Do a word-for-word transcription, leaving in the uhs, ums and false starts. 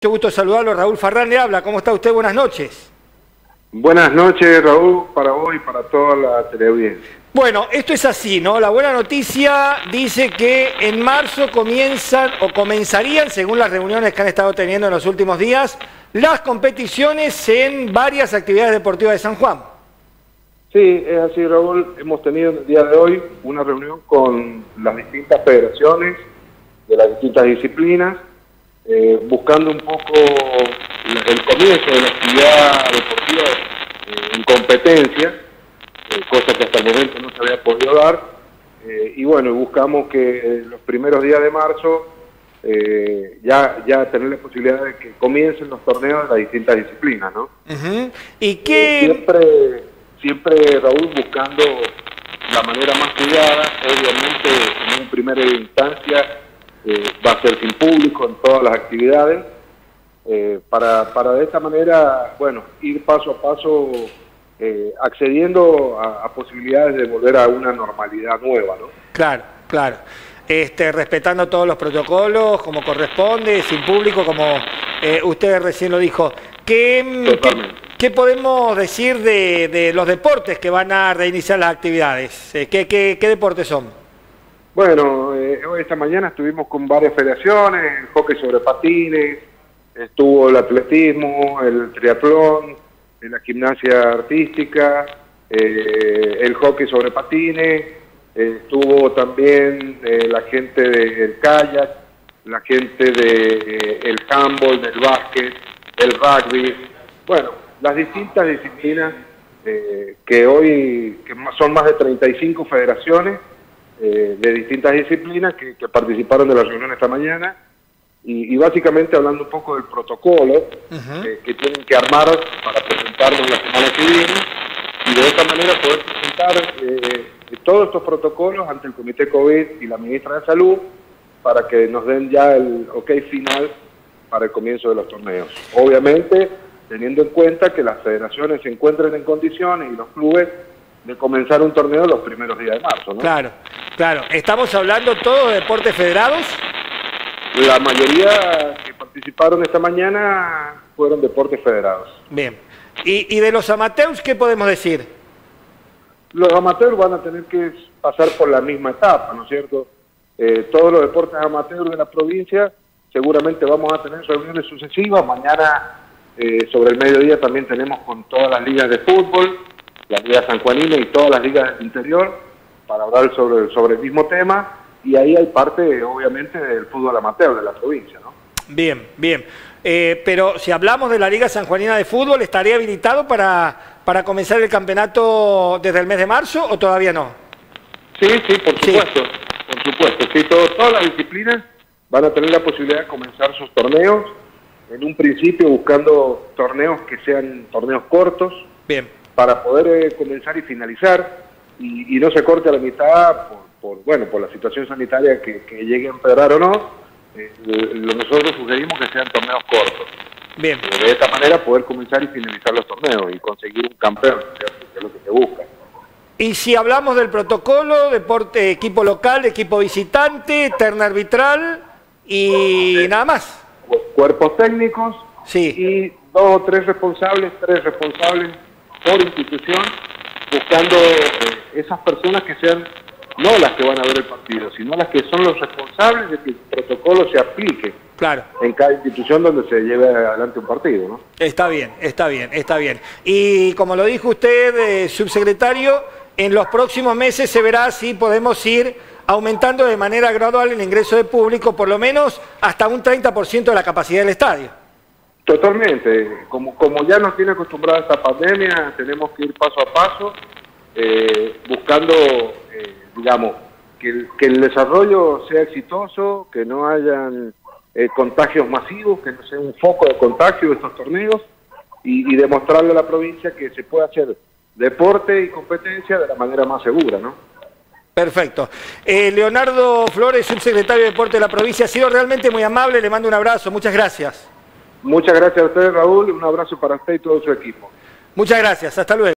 Mucho gusto saludarlo, Raúl Farrán le habla. ¿Cómo está usted? Buenas noches. Buenas noches, Raúl, para vos y para toda la teleaudiencia. Bueno, esto es así, ¿no? La buena noticia dice que en marzo comienzan o comenzarían, según las reuniones que han estado teniendo en los últimos días, las competiciones en varias actividades deportivas de San Juan. Sí, es así, Raúl. Hemos tenido el día de hoy una reunión con las distintas federaciones de las distintas disciplinas, eh, buscando un poco el comienzo de la actividad deportiva eh, en competencia, eh, cosa que hasta el momento no se había podido dar, eh, y bueno, buscamos que eh, los primeros días de marzo eh, ya, ya tener la posibilidad de que comiencen los torneos de las distintas disciplinas, ¿no? Uh-huh. ¿Y qué...? Eh, siempre, siempre, Raúl, buscando la manera más cuidada, obviamente en una primera instancia eh, va a ser sin público en todas las actividades, eh, para, para de esta manera, bueno, ir paso a paso eh, accediendo a, a posibilidades de volver a una normalidad nueva, ¿no? Claro, claro. Este, respetando todos los protocolos, como corresponde, sin público, como eh, usted recién lo dijo. ¿Qué, qué, qué podemos decir de, de los deportes que van a reiniciar las actividades? ¿Qué, qué, qué deportes son? Bueno, eh, hoy esta mañana estuvimos con varias federaciones, el hockey sobre patines, estuvo el atletismo, el triatlón, la gimnasia artística, eh, el hockey sobre patines, eh, estuvo también eh, la gente del kayak, la gente del de, handball, del básquet, el rugby, bueno, las distintas disciplinas eh, que hoy que son más de treinta y cinco federaciones eh, de distintas disciplinas que, que participaron de la reunión esta mañana y, y básicamente hablando un poco del protocolo uh-huh. eh, que tienen que armar para presentarnos la semana que viene y de esta manera poder presentar eh, todos estos protocolos ante el Comité COVID y la Ministra de Salud para que nos den ya el ok final para el comienzo de los torneos. Obviamente, teniendo en cuenta que las federaciones se encuentren en condiciones y los clubes de comenzar un torneo los primeros días de marzo, ¿no? Claro, claro. ¿Estamos hablando todos de deportes federados? La mayoría que participaron esta mañana fueron deportes federados. Bien. ¿Y, y de los amateurs qué podemos decir? Los amateurs van a tener que pasar por la misma etapa, ¿no es cierto? Eh, todos los deportes amateurs de la provincia seguramente vamos a tener reuniones sucesivas. Mañana, eh, sobre el mediodía, también tenemos con todas las ligas de fútbol, la Liga Sanjuanina y todas las ligas del interior, para hablar sobre, sobre el mismo tema, y ahí hay parte, obviamente, del fútbol amateur de la provincia, ¿no? Bien, bien. Eh, pero si hablamos de la Liga Sanjuanina de Fútbol, ¿estaría habilitado para, para comenzar el campeonato desde el mes de marzo o todavía no? Sí, sí, por supuesto, sí. por supuesto. Sí, todo, todas las disciplinas van a tener la posibilidad de comenzar sus torneos, en un principio buscando torneos que sean torneos cortos, bien, para poder eh, comenzar y finalizar, y, y no se corte a la mitad por, por, bueno, por la situación sanitaria que, que llegue a empeorar o no. Eh, nosotros sugerimos que sean torneos cortos. Bien. Eh, de esta manera poder comenzar y finalizar los torneos y conseguir un campeón, que es lo que se busca. Y si hablamos del protocolo, deporte, equipo local, equipo visitante, terna arbitral y eh, nada más. Cuerpos técnicos sí. y dos o tres responsables, tres responsables por institución, buscando eh, esas personas que sean no las que van a ver el partido, sino las que son los responsables de que el protocolo se aplique claro. en cada institución donde se lleve adelante un partido, ¿no? Está bien, está bien, está bien. Y como lo dijo usted, eh, subsecretario, en los próximos meses se verá si podemos ir aumentando de manera gradual el ingreso de público, por lo menos hasta un treinta por ciento de la capacidad del estadio. Totalmente. Como, como ya nos tiene acostumbrada esta pandemia, tenemos que ir paso a paso, eh, buscando, eh, digamos, que el, que el desarrollo sea exitoso, que no hayan eh, contagios masivos, que no sea un foco de contagio de estos torneos, y, y demostrarle a la provincia que se puede hacer deporte y competencia de la manera más segura, ¿no? Perfecto. Eh, Leonardo Flores, subsecretario de Deporte de la provincia, ha sido realmente muy amable, le mando un abrazo, muchas gracias. Muchas gracias a ustedes, Raúl, un abrazo para usted y todo su equipo. Muchas gracias, hasta luego.